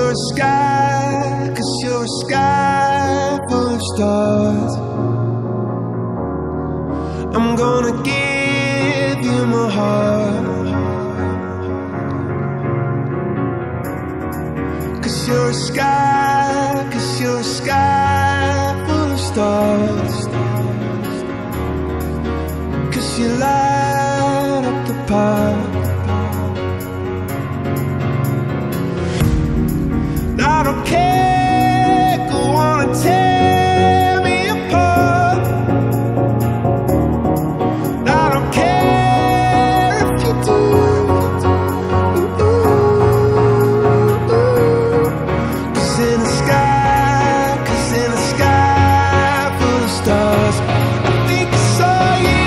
you're a sky, 'cause you're a sky full of stars. I'm gonna give you my heart, 'cause you're a sky, 'cause you're a sky full of stars. 'Cause you light up the park. I don't care, go on and tear me apart. I don't care if you do. Cause in the sky full of stars, I think I saw you.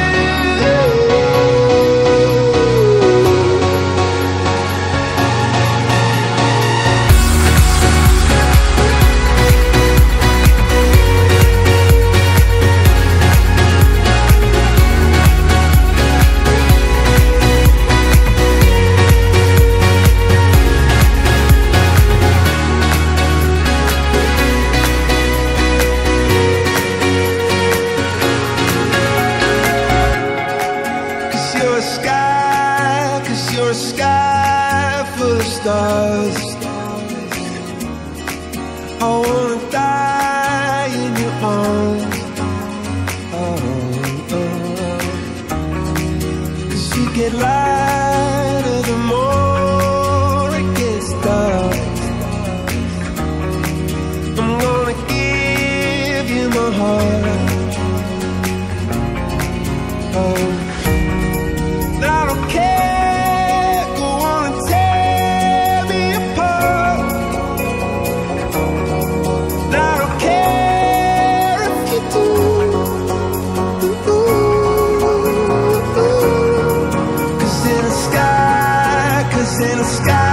You're a sky full of stars. I wanna die in your arms. Oh, oh. 'Cause you get lighter the more it gets dark. I'm gonna give you my heart. Oh, I don't care. In the sky